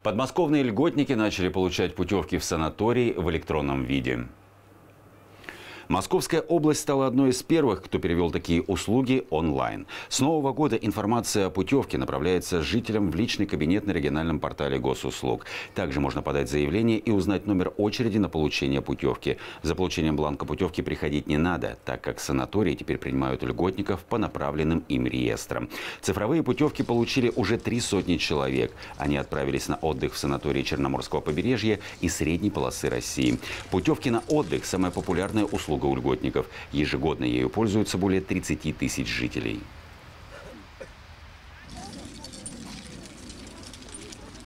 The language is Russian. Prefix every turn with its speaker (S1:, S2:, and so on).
S1: Подмосковные льготники начали получать путевки в санаторий в электронном виде. Московская область стала одной из первых, кто перевел такие услуги онлайн. С Нового года информация о путевке направляется жителям в личный кабинет на региональном портале госуслуг. Также можно подать заявление и узнать номер очереди на получение путевки. За получением бланка путевки приходить не надо, так как санатории теперь принимают льготников по направленным им реестрам. Цифровые путевки получили уже 300 человек. Они отправились на отдых в санатории Черноморского побережья и средней полосы России. Путевки на отдых – самая популярная услуга у льготников. Ежегодно ею пользуются более 30 тысяч жителей.